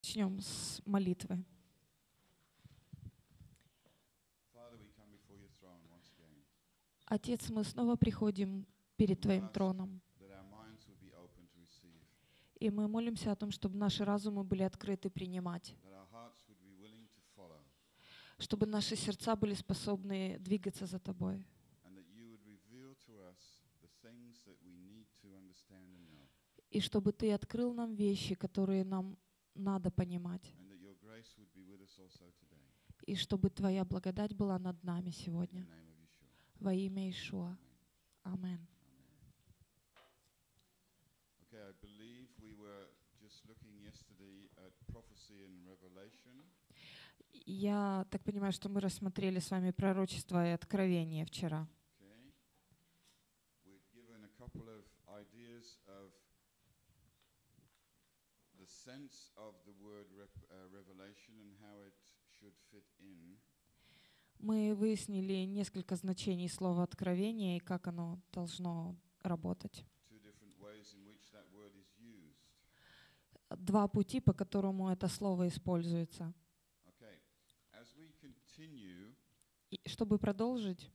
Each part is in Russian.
начнем с молитвы. Отец, мы снова приходим перед Твоим троном, и мы молимся о том, чтобы наши разумы были открыты принимать, чтобы наши сердца были способны двигаться за Тобой, и чтобы Ты открыл нам вещи, которые нам надо понимать, и чтобы Твоя благодать была над нами сегодня. Во имя Иешуа. Аминь. Я так понимаю, что мы рассмотрели с вами пророчество и откровение вчера. Мы выяснили несколько значений слова «откровение» и как оно должно работать. Два пути, по которому это слово используется. И чтобы продолжить,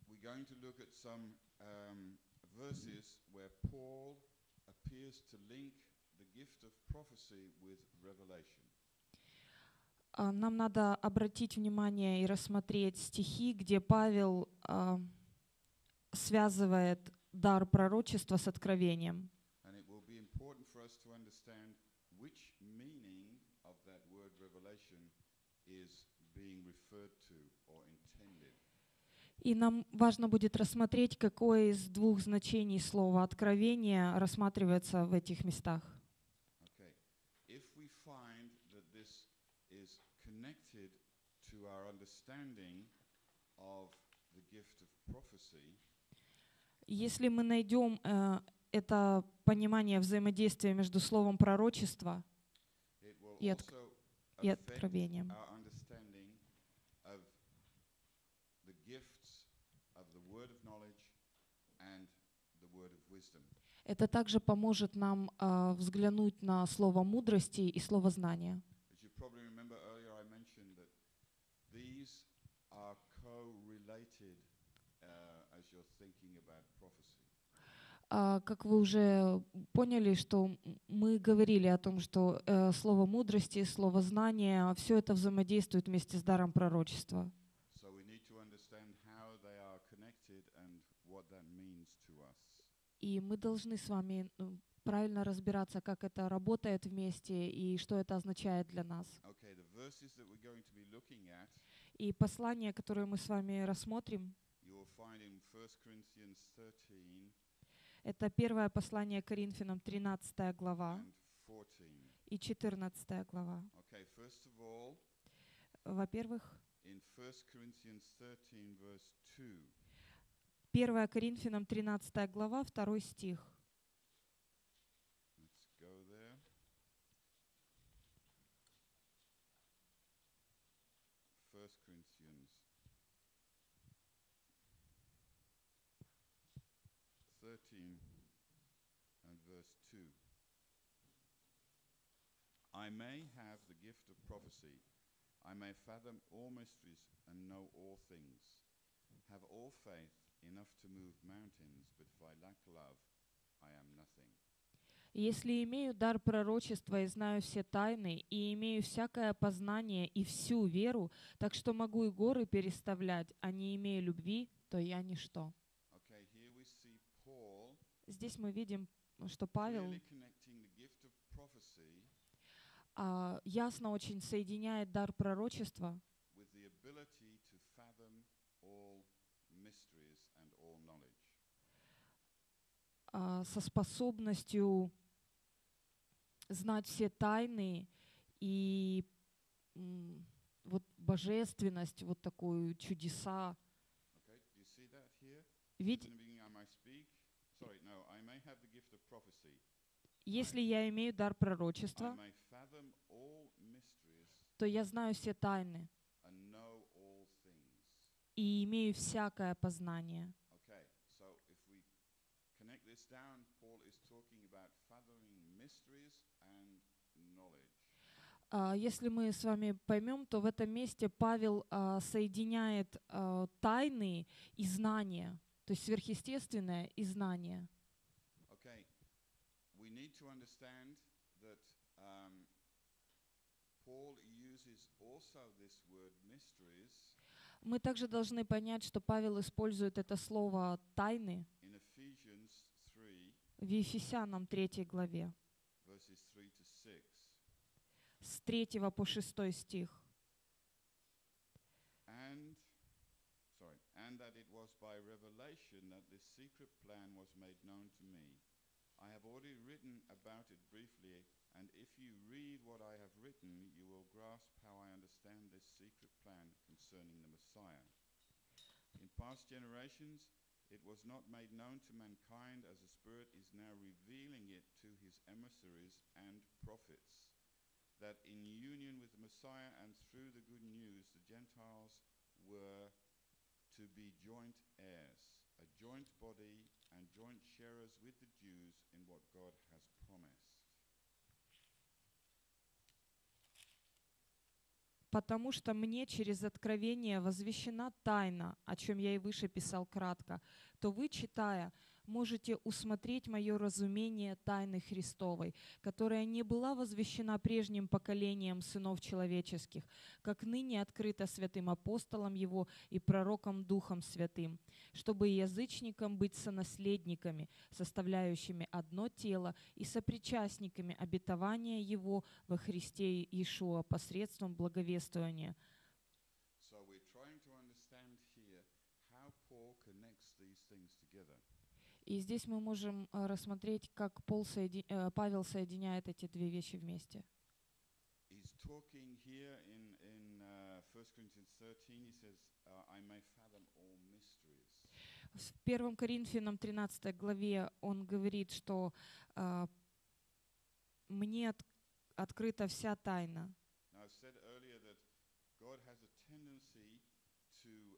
нам надо обратить внимание и рассмотреть стихи, где Павел связывает дар пророчества с откровением. И нам важно будет рассмотреть, какое из двух значений слова «откровение» рассматривается в этих местах. Если мы найдем это понимание взаимодействия между словом пророчества и откровением, это также поможет нам взглянуть на слово мудрости и слово знания. Как вы уже поняли, что мы говорили о том, что слово мудрости, слово знания, все это взаимодействует вместе с даром пророчества. И мы должны с вами правильно разбираться, как это работает вместе и что это означает для нас. И послание, которое мы с вами рассмотрим, это первое послание Коринфянам, 13 глава и 14 глава. Во-первых, 1 Коринфянам, 13 глава, 2 стих. I may have the gift of prophecy, I may fathom all mysteries and know all things, have all faith enough to move mountains, but if I lack love, I am nothing. Если имею дар пророчества и знаю все тайны, и имею всякое познание и всю веру, так что могу и горы переставлять, а не имея любви, то я ничто. Здесь мы видим, что Павел ясно очень соединяет дар пророчества со способностью знать все тайны и вот божественность, вот такую чудеса. Если я имею дар пророчества, то я знаю все тайны и имею всякое познание. Если мы с вами поймем, то в этом месте Павел соединяет тайны и знания, то есть сверхъестественное и знание. Okay, we need to understand that Paul uses also this word mysteries Мы также должны понять, что Павел использует это слово «тайны» in Ephesians 3, в Ефесянам 3 главе, verses 3 to 6. с 3 по 6 стих. And that it was by revelation that this secret plan was made known to me. I have already written about it briefly, and if you read what I have written, you will grasp how I understand this secret plan concerning the Messiah. In past generations, it was not made known to mankind as the Spirit is now revealing it to his emissaries and prophets, that in union with the Messiah and through the good news, the Gentiles were to be joint heirs, a joint body and joint sharers with the Jews in what God has promised. «Потому что мне через откровение возвещена тайна, о чем я и выше писал кратко, то вы, читая, можете усмотреть мое разумение тайны Христовой, которая не была возвещена прежним поколением сынов человеческих, как ныне открыта святым апостолом его и пророком Духом Святым, чтобы язычникам быть сонаследниками, составляющими одно тело и сопричастниками обетования его во Христе Иешуа посредством благовествования». So we're trying to understand here how Paul connects these things together. И здесь мы можем рассмотреть, как Павел соединяет эти две вещи вместе. He's talking here in 1 Corinthians 13, he says, I may fathom all mysteries. В 1 Коринфянам 13 главе он говорит, что мне открыта вся тайна. Now, I've said earlier that God has a tendency to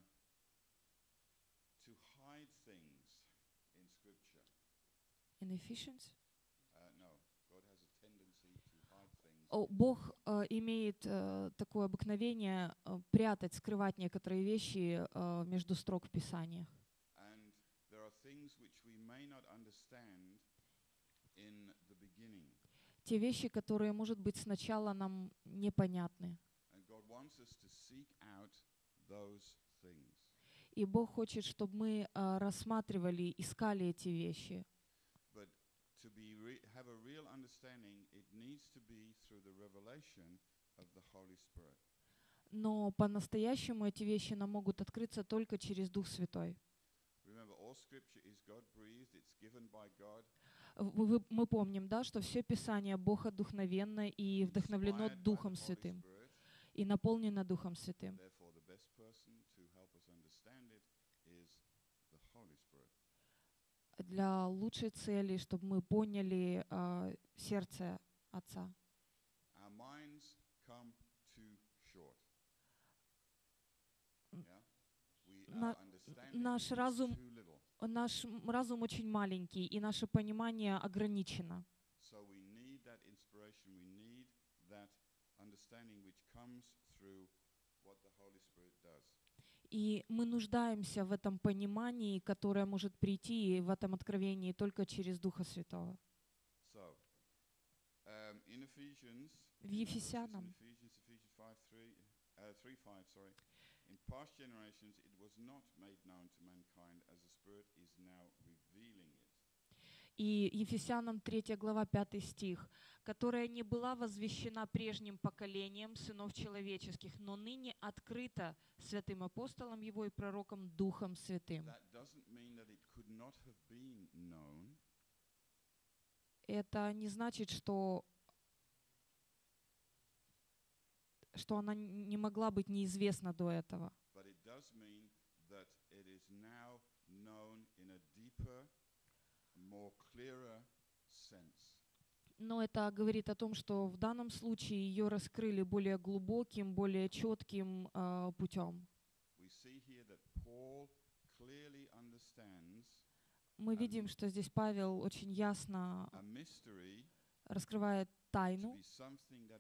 hide things in Scripture. In Ephesians? No, God has a tendency to hide things. Бог имеет такое обыкновение прятать, скрывать некоторые вещи между строк в Писаниях. And there are things which we may not understand in the beginning. Те вещи, которые, может быть, сначала нам непонятны. And God wants us to seek out those things. И Бог хочет, чтобы мы рассматривали, искали эти вещи. But to have a real understanding, it needs to be through the revelation of the Holy Spirit. Но по-настоящему эти вещи нам могут открыться только через Дух Святой. Remember, all Scripture is God-breathed, it's given by God. Мы помним, да, что все Писание Богодухновенно и вдохновлено Inspired by Духом the Holy Святым Spirit. и наполнено Духом Святым. Therefore, the best person to help us understand it is the Holy Spirit. Для лучшей цели, чтобы мы поняли сердце Отца. Our minds come too short. Yeah? Our understanding наш is разум- too little. Наш разум очень маленький, и наше понимание ограничено. So we need that inspiration, we need that understanding which comes through what the Holy Spirit does. И мы нуждаемся в этом понимании, которое может прийти в этом откровении только через Духа Святого. So, in Ephesians, В Ефесянам. Ephesians 3:5, sorry. In past generations, it was not made known to mankind as the Spirit is now revealing it. И Ефесянам 3 глава 5 стих, которая не была возвещена прежним поколением сынов человеческих, но ныне открыта святым апостолом его и пророком Духом Святым. That doesn't mean that it could not have been known. Это не значит, что она не могла быть неизвестна до этого. But it does mean that it is now known in a deeper, more clearer sense. Но это говорит о том, что в данном случае ее раскрыли более глубоким, более четким путем. We see here that Paul clearly understands Мы видим, что здесь Павел очень ясно a mystery раскрывает to тайну, be something that is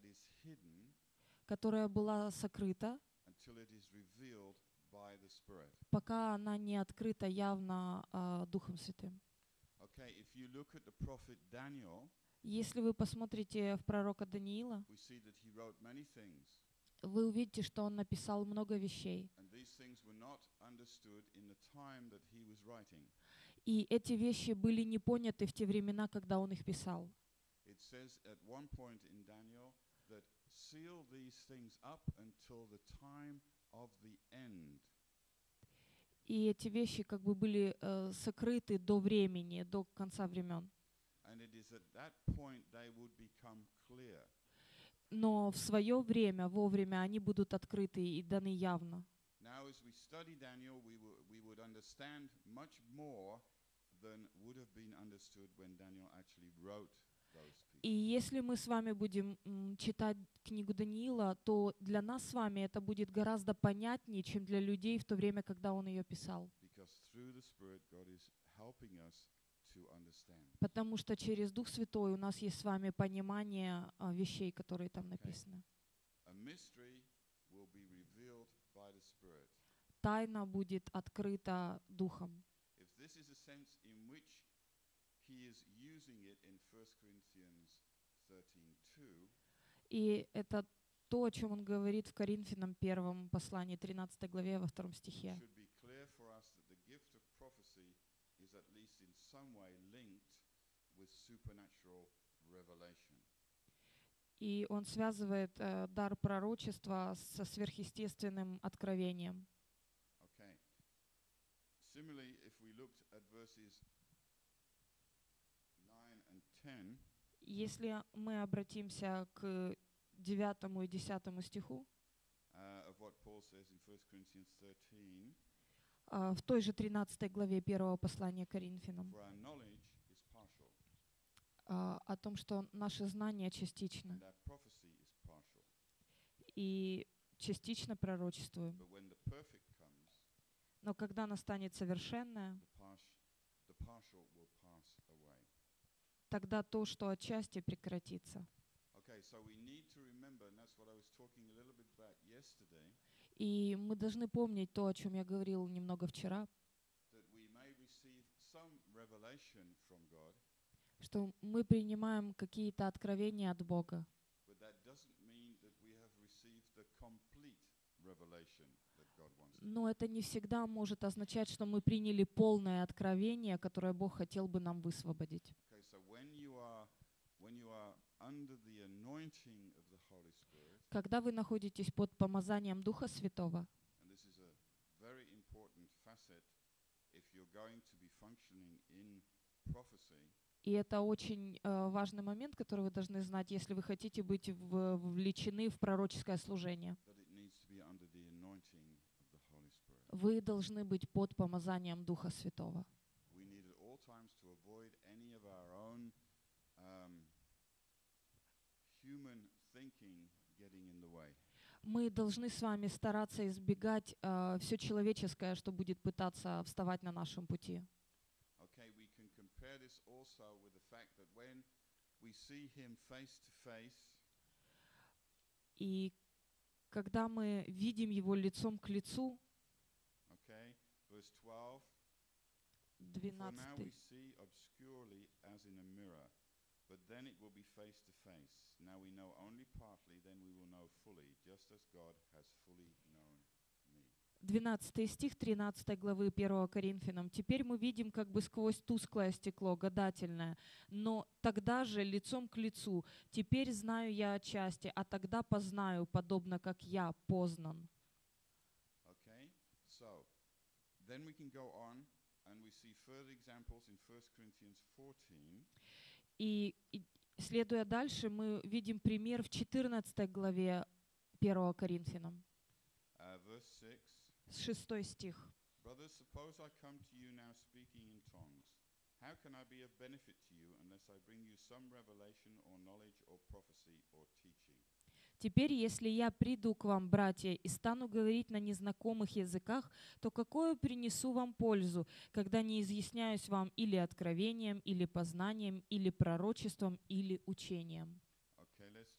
hidden которая была сокрыта, until it is revealed by the Spirit. пока она не открыта явно Духом Святым. Okay, if you look at the prophet Daniel, Если вы посмотрите в пророка Даниила, we see that he wrote many things, вы увидите, что он написал много вещей. and these things were not understood in the time that he was writing. И эти вещи были не поняты в те времена, когда он их писал. It says at one point in Daniel that seal these things up until the time of the end. И эти вещи как бы были сокрыты до времени, до конца времен. And it is at that point they would become clear. Но в свое время, вовремя, они будут открыты и даны явно. Now, as we study Daniel, we would understand much more than would have been understood when Daniel actually wrote those И pieces. если мы с вами будем читать книгу Даниила, то для нас с вами это будет гораздо понятнее, чем для людей в то время, когда он ее писал. Because through the Spirit, God is helping us to understand. Потому что через Дух Святой у нас есть с вами понимание вещей, которые там написаны. A mystery will be revealed by the Spirit. Тайна будет открыта Духом. If this is a sense in which he is using it in 1 Corinthians 13:2, И это то, о чем он говорит в Коринфянам 1 послании 13 главе во 2 стихе. should be clear for us that the gift of prophecy is at least in some way linked with supernatural revelation. И он связывает дар пророчества со сверхъестественным откровением. Okay. Similarly, if we looked at verses 9 and 10, Если мы обратимся к 9 и 10 стиху, of what Paul says in 1 Corinthians 13, в той же 13 главе 1 послания к Коринфянам, for our knowledge is partial, о том, что наше знание частично, and our prophecy is partial. и частично пророчествуем. But when the perfect comes, Но когда настанет совершенное, the partial will pass away. тогда то, что отчасти прекратится. Okay, so we need to remember, and that's what I was talking a little bit about yesterday, И мы должны помнить то, о чем я говорил немного вчера, that we may receive some revelation from God, что мы принимаем какие-то откровения от Бога. but that doesn't mean that we have received the complete revelation that God wants. Но это не всегда может означать, что мы приняли полное откровение, которое Бог хотел бы нам высвободить. Okay, so when you are under the anointing of the Holy Spirit, Когда вы находитесь под помазанием Духа Святого, and this is a very important facet if you're going to be functioning in prophecy, и это очень важный момент, который вы должны знать, если вы хотите быть вовлечены в пророческое служение. that it needs to be under the anointing of the Holy Spirit. Вы должны быть под помазанием Духа Святого. We need at all times to avoid any of our own human thinking getting in the way. Мы должны с вами стараться избегать все человеческое, что будет пытаться вставать на нашем пути. Okay, we can compare this also with the fact that when we see him face to face, И когда мы видим Его лицом к лицу, okay, verse 12, for now we 12, see obscurely as in a mirror, but then it will be face to face. Now we know only partly, then we will know fully, just as God has fully known me. 12 стих 13 главы 1 Коринфянам. «Теперь мы видим как бы сквозь тусклое стекло, гадательное, но тогда же лицом к лицу. Теперь знаю я отчасти, а тогда познаю, подобно как я познан». Okay, so then we can go on and we see further examples in 1 Corinthians 14. И следуя дальше, мы видим пример в 14 главе 1 Коринфянам, Verse 6. 6 стих. Brothers, suppose I come to you now speaking in tongues. How can I be of benefit to you unless I bring you some revelation or knowledge or prophecy or teaching? «Теперь, если я приду к вам, братья, и стану говорить на незнакомых языках, то какую принесу вам пользу, когда не изъясняюсь вам или откровением, или познанием, или пророчеством, или учением?» Okay, let's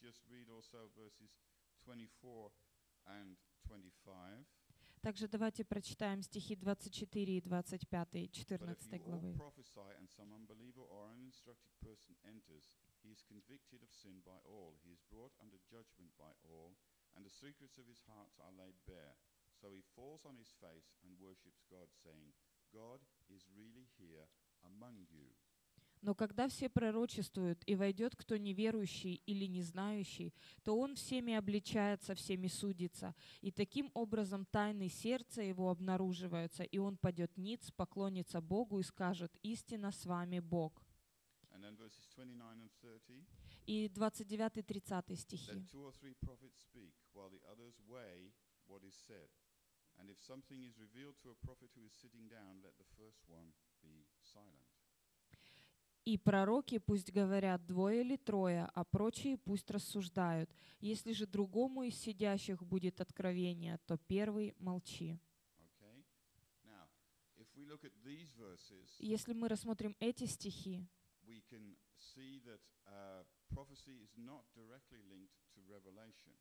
just read also verses 24 and 25. Также давайте прочитаем стихи 24 и 25 But if 14 you all главы. prophesy and some unbeliever or uninstructed person enters, he is convicted of sin by all. He is brought under judgment by all, and the secrets of his heart are laid bare. So he falls on his face and worships God, saying, God is really here among you. Но когда все пророчествуют, и войдет кто неверующий или не знающий, то он всеми обличается, всеми судится. И таким образом тайны сердца его обнаруживаются, и он падет ниц, поклонится Богу и скажет: «Истинно с вами Бог». And then verses 29 and 30. И 29-30 стихи. Let 2 or 3 prophets speak, while the others weigh what is said. And if something is revealed to a prophet who is sitting down, let the first one be silent. И пророки пусть говорят 2 или 3, а прочие пусть рассуждают. Если же другому из сидящих будет откровение, то первый молчи. Okay? Now, if we look at these verses, Если мы рассмотрим эти стихи, we can see that prophecy is not directly linked to revelation.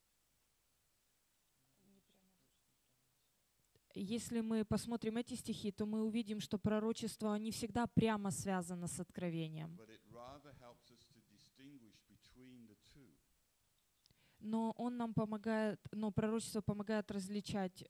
если мы посмотрим эти стихи, то мы увидим, что пророчество не всегда прямо связано с откровением. But it rather helps us to distinguish between the two. Но он нам помогает, но пророчество помогает различать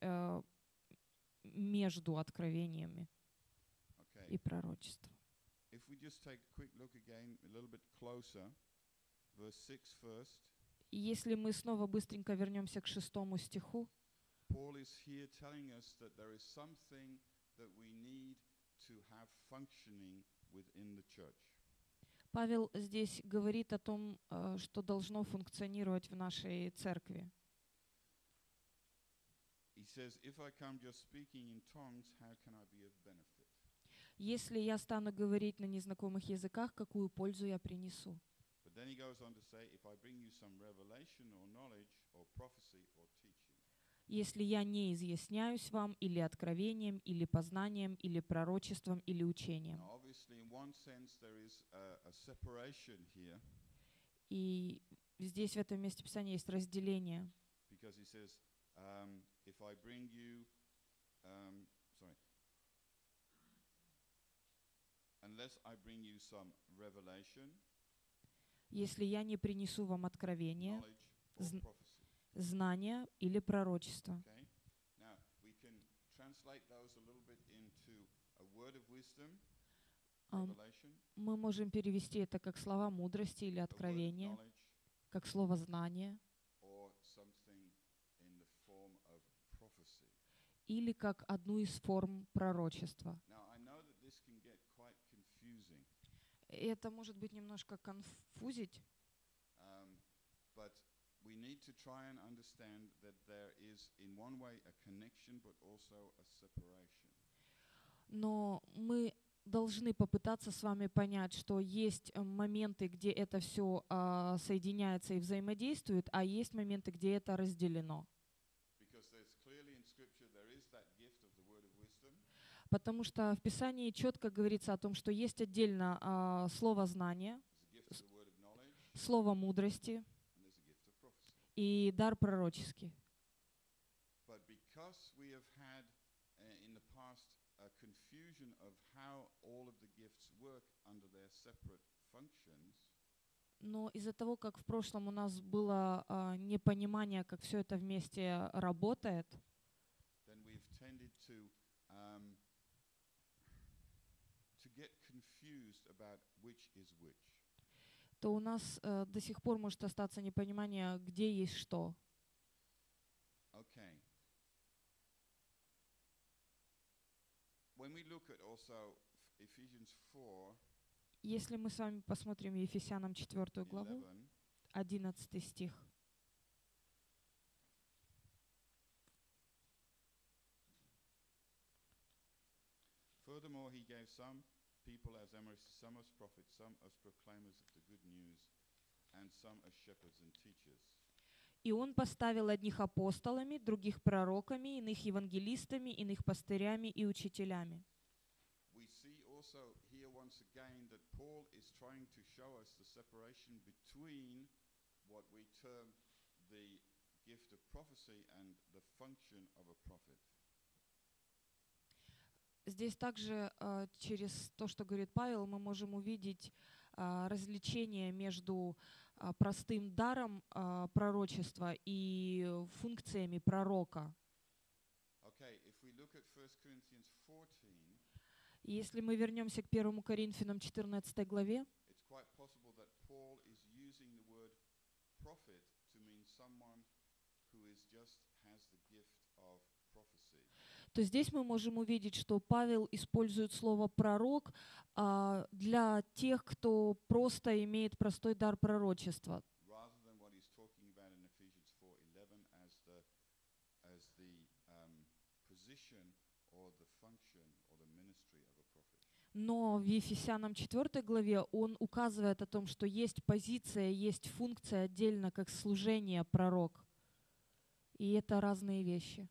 между откровениями и Okay. пророчеством. If we just take a quick look again, a little bit closer, verse 6 first. И если мы снова быстренько вернемся к 6 стиху, Paul is here telling us that there is something that we need to have functioning within the church. Павел здесь говорит о том, что должно функционировать в нашей церкви. He says, if I come just speaking in tongues, how can I be of benefit? Если я стану говорить на незнакомых языках, какую пользу я принесу? But then he goes on to say, if I bring you some revelation or knowledge or prophecy or teaching. Если я не изъясняюсь вам или откровением, или познанием, или пророчеством, или учением. Now, obviously, in one sense, there is a separation here, И здесь в этом месте Писания есть разделение. because he says, if I bring you, unless I bring you some revelation, Если я не принесу вам откровение, knowledge, or Zn- prophecy. знания или пророчество. Okay? Now, we can translate those a little bit into a word of wisdom, Ам, revelation, Мы можем перевести это как слова мудрости или a word of откровения, knowledge, как слово знание, or something in the form of prophecy. или как одну из форм пророчества. Now, I know that this can get quite confusing, Это может быть немножко конфузить, but we need to try and understand that there is, in one way, a connection, but also a separation. но мы должны попытаться с вами понять, что есть моменты, где это все соединяется и взаимодействует, а есть моменты, где это разделено. Because there's clearly in Scripture there is that gift of the word of wisdom, Потому что в Писании четко говорится о том, что есть отдельно слово знания, there's a gift of the word of knowledge, слово мудрости and there's a gift of prophecy. и дар пророческий. But because we have had in the past a confusion of how all of the gifts work under their separate functions, Но из-за того, как в прошлом у нас было непонимание, как все это вместе работает, then we've tended to get confused about which is which. то у нас до сих пор может остаться непонимание, где есть что. Okay. When we look at also Ephesians 4, Если мы с вами посмотрим Ефесянам 4 главу, 11, 11 стих. furthermore, he gave some people as emissaries, some as prophets, some as proclaimers of the good news, and some as shepherds and teachers. «И он поставил одних апостолами, других пророками, иных евангелистами, иных пастырями и учителями». We see also here once again that Paul is trying to show us the separation between what we term the gift of prophecy and the function of a prophet. Здесь также через то, что говорит Павел, мы можем увидеть различение между простым даром пророчества и функциями пророка. Okay, if we look at 1 Corinthians 14, И если мы вернемся к 1 Коринфянам 14 главе, it's quite possible that Paul is using the word prophet to mean someone who is just has the gift of prophecy. то здесь мы можем увидеть, что Павел использует слово «пророк» для тех, кто просто имеет простой дар пророчества, Rather than what he's talking about in Ephesians 4:11 as the position or the function or the ministry of a prophet. но в Ефесянам 4 главе он указывает о том, что есть позиция, есть функция отдельно, как служение пророк. И это разные вещи.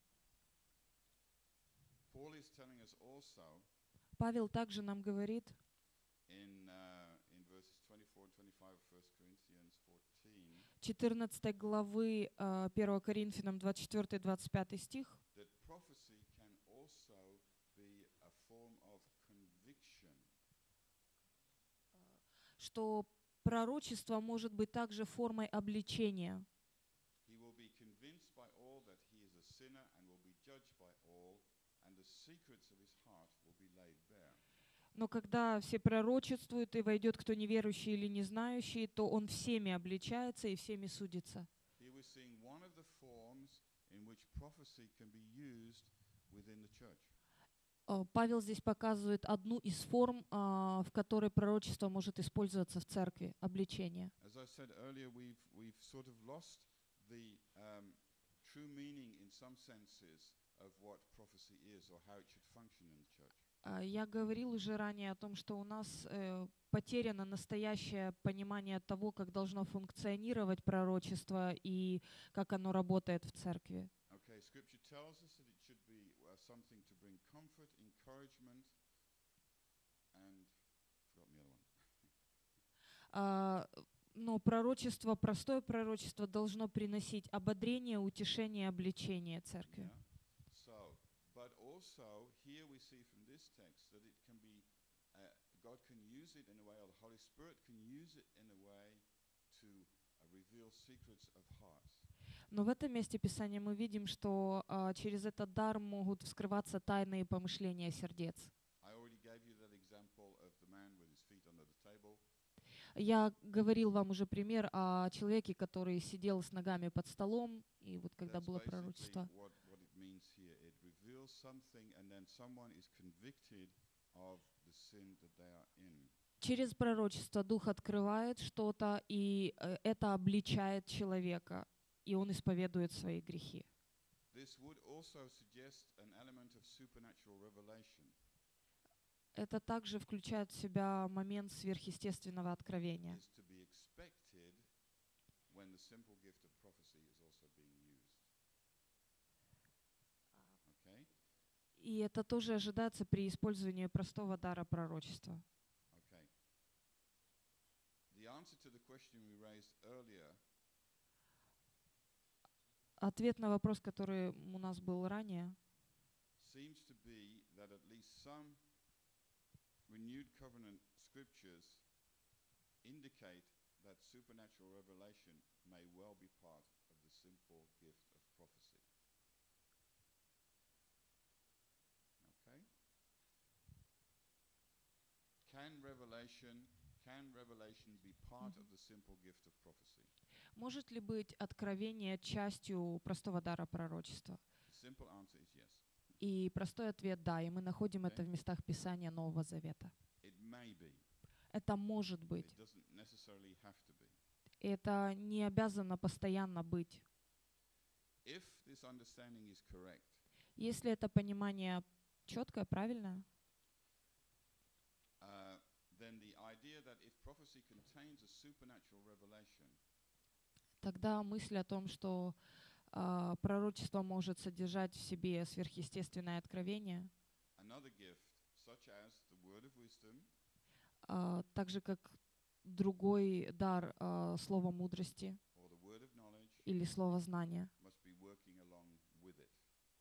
Paul is telling us also Павел также нам говорит in verses 24 and 25 of 1 Corinthians 14 14 главы 1 Коринфянам 24-25 стих, that prophecy can also be a form of conviction. что пророчество может быть также формой обличения. He will be convinced by all that he is a sinner and will be judged by all, and the secrets of his heart will be laid bare. Но когда все пророчествуют, и войдет кто неверующий или не знающий, то он всеми обличается и всеми судится. Here we're seeing one of the forms in which prophecy can be used within the church. Павел здесь показывает одну из форм, в которой пророчество может использоваться в церкви, обличение. As I said earlier, we've sort of lost the true meaning in some senses of what prophecy is or how it should function in the church. Я говорил уже ранее о том, что у нас потеряно настоящее понимание того, как должно функционировать пророчество и как оно работает в церкви. Okay, Scripture tells us that it should be something to bring comfort, encouragement, and forgotten the other one. Но пророчество, простое пророчество должно приносить ободрение, утешение, обличение церкви. Yeah. So, but also here we see from this text that it can be, God can use it in a way, or the Holy Spirit can use it in a way to reveal secrets of hearts. Но в этом месте Писания мы видим, что через этот дар могут вскрываться тайные помышления сердец. I already gave you that example of the man with his feet under the table. Я говорил вам уже пример о человеке, который сидел с ногами под столом, и вот когда That's было basically пророчество. what it means here. It reveals something, and then someone is convicted of the sin that they are in. Через пророчество Дух открывает что-то, и это обличает человека, и он исповедует свои грехи. This would also suggest an element of supernatural revelation. Это также включает в себя момент сверхъестественного откровения. Is to be expected when the simple gift of prophecy is also being used. Okay? И это тоже ожидается при использовании простого дара пророчества. Okay. The answer to the question we raised earlier Ответ на вопрос, который у нас был ранее, seems to be that at least some renewed covenant scriptures indicate that supernatural revelation may well be part of the simple gift of prophecy. Okay? Can revelation be part of the simple gift of prophecy? может ли быть откровение частью простого дара пророчества? The simple answer is yes. И простой ответ – да, и мы находим это Okay. в местах Писания Нового Завета. It may be. Это может It быть. doesn't necessarily have to be. Это не обязано постоянно быть. If this understanding is correct, Если это понимание четкое, правильное, then the idea that if prophecy contains a supernatural revelation, тогда мысль о том, что пророчество может содержать в себе сверхъестественное откровение, another gift, such as the word of wisdom, так же как другой дар слова мудрости or the или слово знания must be working along with it.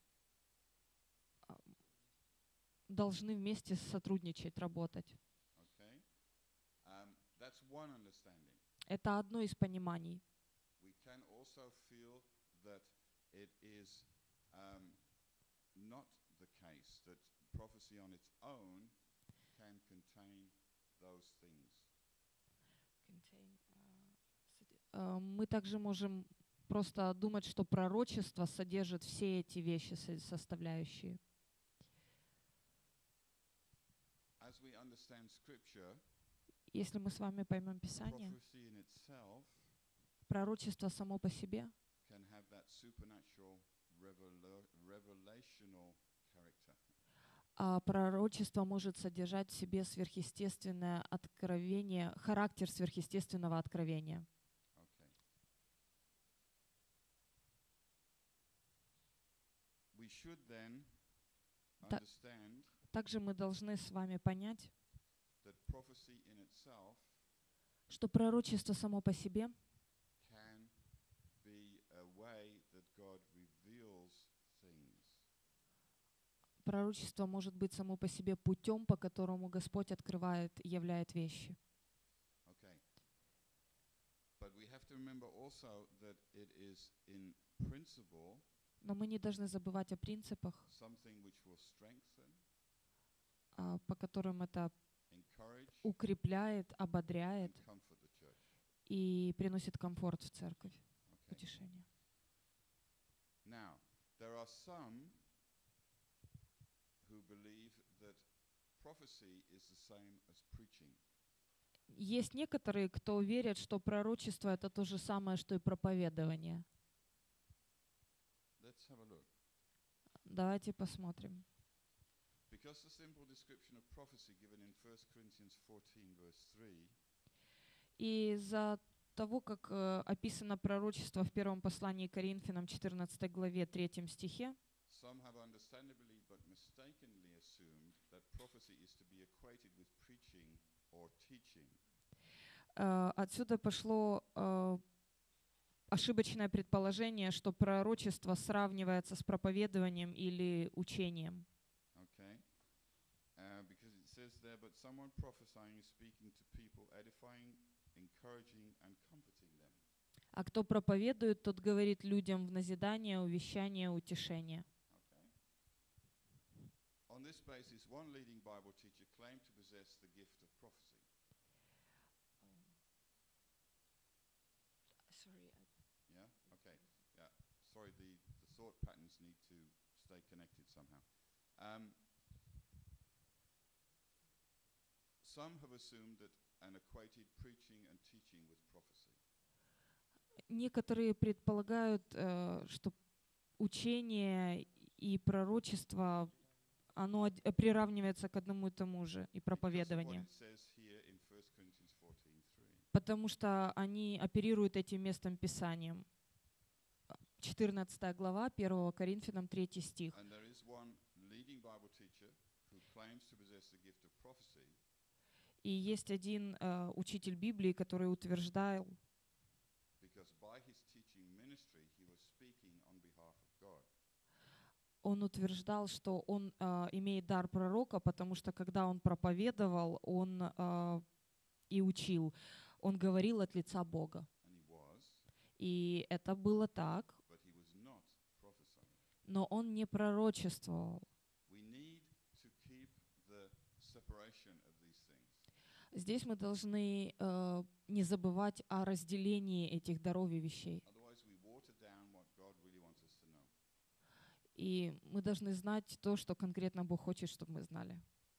должны вместе сотрудничать, работать. Okay? That's one understanding. Это одно из пониманий. We can also feel that it is not the case that prophecy on its own can contain those things. Мы также можем просто думать, что пророчество содержит все эти вещи, составляющие. As we understand Scripture, Если мы с вами поймем Писание, prophecy in itself пророчество само по себе can have that supernatural revelational character. а пророчество может содержать в себе сверхъестественное откровение, характер сверхъестественного откровения. Okay. We should then understand Также мы должны с вами понять, that prophecy in itself что пророчество само по себе can be a way that God reveals things. Пророчество может быть само по себе путем, по которому Господь открывает и являет вещи. Okay. But we have to remember also that it is in principle Но мы не должны забывать о принципах, something which will strengthen, по которым это encourage, укрепляет, ободряет and comfort the church. и приносит комфорт в церковь, Okay. утешение. Now, there are some who believe that prophecy is the same as preaching. Есть некоторые, кто верят, что пророчество — это то же самое, что и проповедование. Let's have a look. Давайте посмотрим. Because the simple description of prophecy given in 1 Corinthians 14, verse 3, И из-за того, как описано пророчество в первом послании к Коринфянам, 14 главе, 3 стихе, some have understandably but mistakenly assumed that prophecy is to be equated with preaching or teaching. отсюда пошло ошибочное предположение, что пророчество сравнивается с проповедованием или учением. Okay? Because it says there, but someone prophesying is speaking to people, edifying, encouraging, and comforting them. А кто проповедует, тот говорит людям в назидание, увещание, утешение. Okay? On this basis, one leading Bible teacher claimed to possess the gift of prophecy. Yeah? Okay. Yeah. Sorry, the thought patterns need to stay connected somehow. Some have assumed that and equated preaching and teaching with prophecy. Некоторые предполагают, что учение и пророчество, оно приравнивается к одному и тому же, и проповедование. Потому что они оперируют этим местом Писанием. 14 глава, 1 Коринфянам, 3 стих. И есть один учитель Библии, который утверждал, он утверждал, что он имеет дар пророка, потому что когда он проповедовал, он и учил, он говорил от лица Бога. И это было так, но он не пророчествовал. Здесь мы должны не забывать о разделении этих даров и вещей. И мы должны знать то, что конкретно Бог хочет, чтобы мы знали.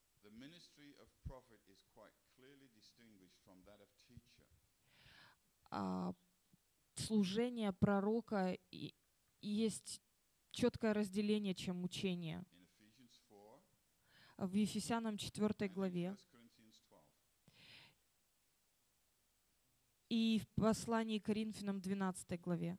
Служение пророка есть четкое разделение, чем учение. В Ефесянам 4 главе и в послании к Коринфянам 12 главе.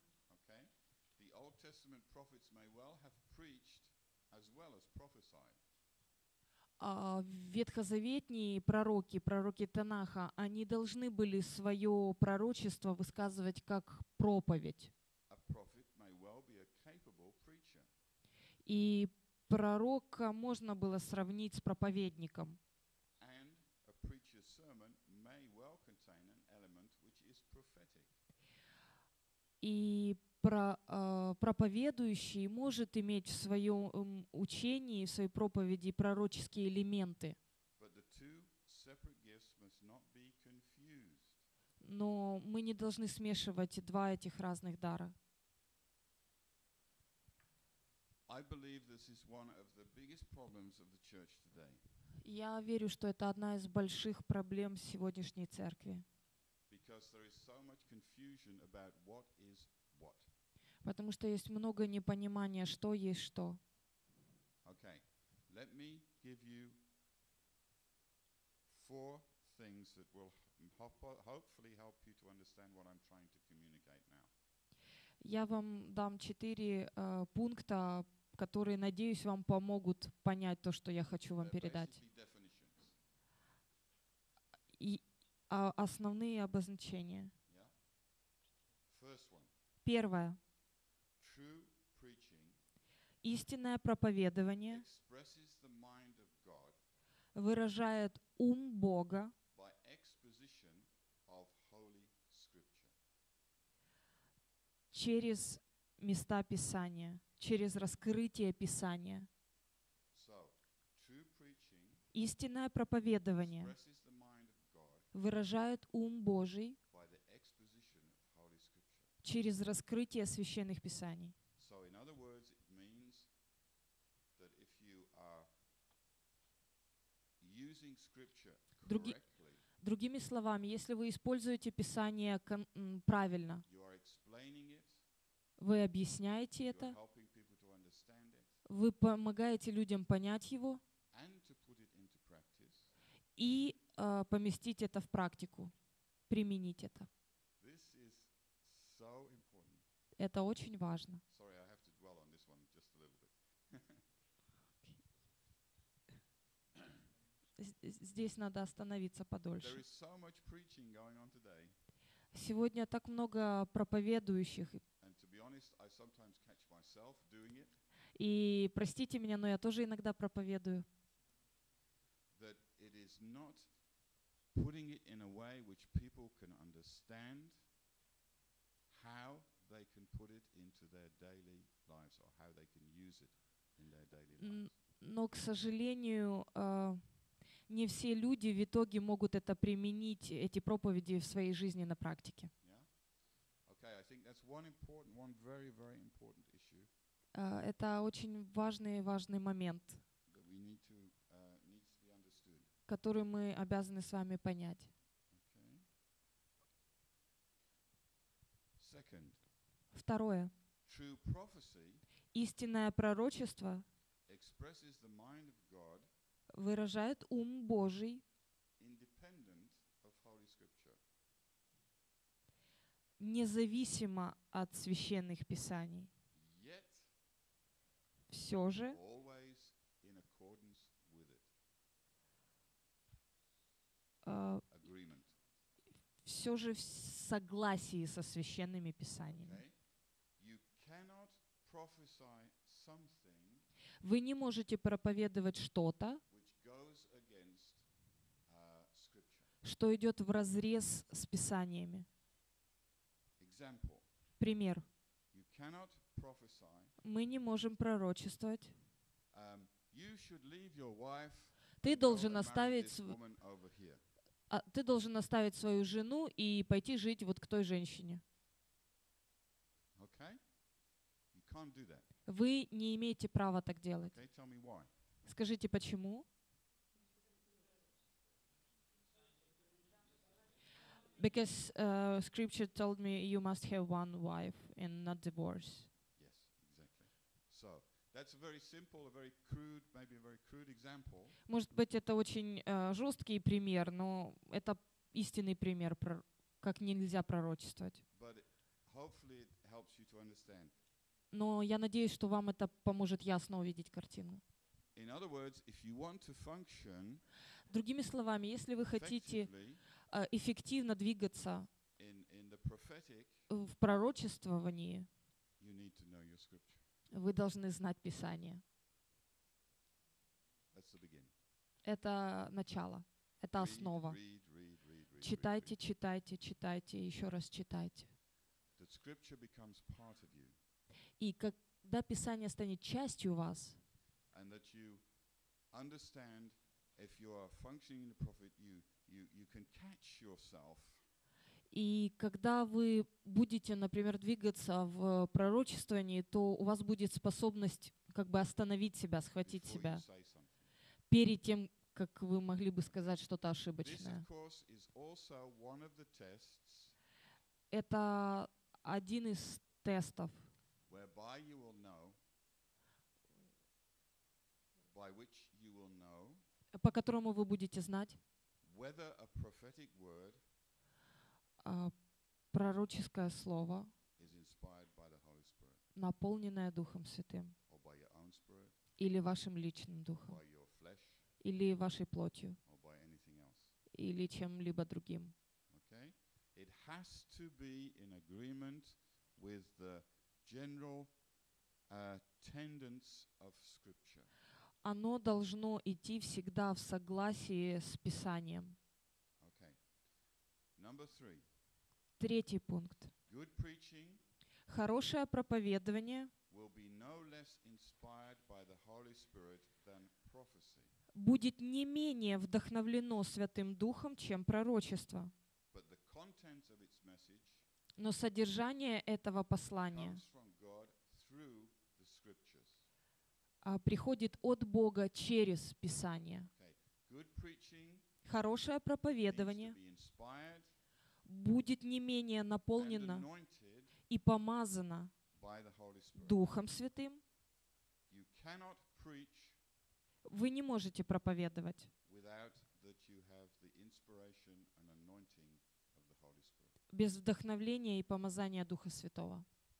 Ветхозаветные пророки Танаха, они должны были свое пророчество высказывать как проповедь. capable preacher. И пророка можно было сравнить с проповедником. And a preacher's sermon may well contain an element which is prophetic. И проповедующий может иметь в своем учении, в своей проповеди пророческие элементы. But the two separate gifts must not be confused. Но мы не должны смешивать два этих разных дара. I believe this is one of the biggest problems of the church today. Я верю, что это одна из больших проблем сегодняшней церкви. Because there is so much confusion about what is what. Потому что есть много непонимания, что есть что. Okay, let me give you 4 things that will hopefully help you to understand what I'm trying to communicate now. Я вам дам 4 пункта, которые, надеюсь, вам помогут понять то, что я хочу вам They're передать. basically definitions. И основные обозначения. Yeah? First one, Первое. true preaching Истинное проповедование expresses the mind of God выражает ум Бога by exposition of Holy Scripture. через места Писания, через раскрытие Писания. So, true preaching Истинное проповедование expresses the mind of God выражает ум Божий by the exposition of Holy Scripture. через раскрытие священных Писаний. So, in other words, it means that if you are using Scripture Други- correctly, Другими словами, если вы используете Писание правильно, you are explaining it, вы объясняете you are это, helping people to understand it, вы помогаете людям понять его and to put it into practice, и поместить это в практику, применить это. this is so important. Это очень важно. Sorry, I have to dwell on this one just a little bit. Здесь надо остановиться There подольше. is so much preaching going on today, Сегодня так много проповедующих, and to be honest, I sometimes catch myself doing it, и простите меня, но я тоже иногда проповедую, that it is not putting it in a way which people can understand how they can put it into their daily lives or how they can use it in their daily lives. но, к сожалению, не все люди в итоге могут это применить, эти проповеди в своей жизни на практике. Yeah? Okay, I think that's one very, very important issue Это очень важный момент, that we needs to be understood. который мы обязаны с вами понять. Okay. Second, Второе. true prophecy Истинное пророчество expresses the mind of God выражает ум Божий independent of Holy Scripture. независимо от священных писаний. Yet Все же, always in accordance with it. Agreement. все же в согласии со священными писаниями. Okay? You cannot prophesy something Вы не можете проповедовать что-то, which goes against Scripture. что идет вразрез с писаниями. Example. Пример. You cannot prophesy. Мы не можем пророчествовать. You should leave your wife. Ты and go должен and marry оставить this woman over here. ты должен оставить свою жену и пойти жить вот к той женщине. Okay? You can't do that. Вы не имеете права так делать. Okay? Tell me why. Скажите, почему? Because scripture told me you must have one wife and not divorce. Yes, exactly. So that's a very simple, a very crude, maybe a very crude example. Может быть, это очень жесткий пример, но это истинный пример, как нельзя пророчествовать. But hopefully it helps you to understand. Но я надеюсь, что вам это поможет ясно увидеть картину. In other words, if you want to function Другими словами, если вы хотите effectively эффективно двигаться in the prophetic, в пророчествовании, you need to know your scripture. Вы должны знать Писание. That's the beginning. Это начало, это Read, основа. read, read, read, read, Читайте, read, read. читайте, читайте, и еще раз читайте. That scripture becomes part of you, И когда Писание станет частью вас, and that you understand if you are functioning in the prophet, you can catch yourself и когда вы будете, например, двигаться в пророчествовании, то у вас будет способность как бы остановить себя, схватить before you себя say something. перед тем, как вы могли бы сказать что-то This, ошибочное. of course, is also one of the tests Это один из тестов, whereby you will know, by which you will know по которому вы будете знать, whether a prophetic word пророческое слово, is inspired by the Holy Spirit, наполненное Духом Святым, or by your own spirit, или вашим личным or духом, by your flesh, или вашей плотью, or by anything else. или чем-либо другим. Okay? It has to be in agreement with the general tendency of Scripture. Оно должно идти всегда в согласии с Писанием. Okay. Number 3. Третий пункт. Good preaching Хорошее проповедование will be no less inspired by the Holy Spirit than prophecy. будет не менее вдохновлено Святым Духом, чем пророчество. But the content of its message Но содержание этого послания comes from God through the Scriptures. приходит от Бога через Писание. Okay. Good preaching Хорошее needs to проповедование be inspired будет не менее and наполнено anointed и помазано by the Holy Spirit. Духом Святым. You cannot preach Вы не можете проповедовать without that you have the inspiration and anointing of the Holy Spirit. без вдохновления и помазания Духа Святого.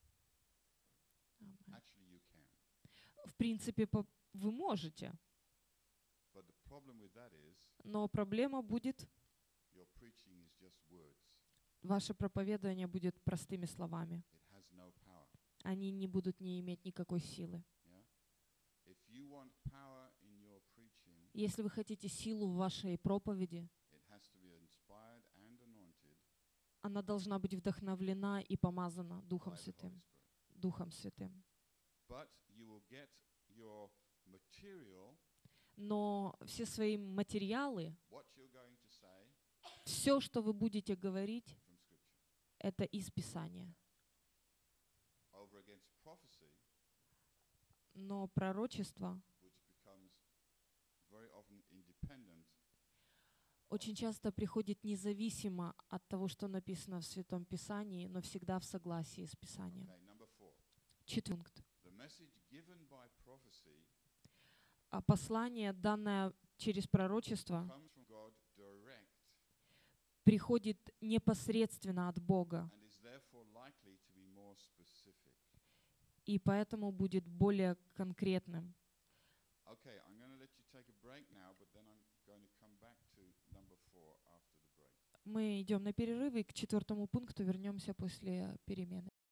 Actually, you can. В принципе, вы можете, But the problem with that is но проблема будет, your preaching is just words. ваше проповедование будет простыми словами. It has no power. Они не будут не иметь никакой силы. Yeah? If you want power in your preaching, Если вы хотите силу в вашей проповеди, it has to be inspired and anointed она должна быть вдохновлена и помазана Духом by the Holy Святым. Spirit. Духом Святым. But you will get your material, Но все свои материалы, what you're going to say, все, что вы будете говорить, from Scripture. это из Писания. Over against prophecy, Но пророчество which becomes very often independent. очень часто приходит независимо от того, что написано в Святом Писании, но всегда в согласии с Писанием. Okay, number 4. Четвертый пункт. The message given by prophecy А послание, данное через пророчество, comes from God direct приходит непосредственно от Бога, and is therefore likely to be more specific. и поэтому будет более конкретным. Okay, I'm going to let you take a break now, but then I'm going to come back to number 4 after the break. Мы идем на перерыв, и к четвертому пункту вернемся после перемены.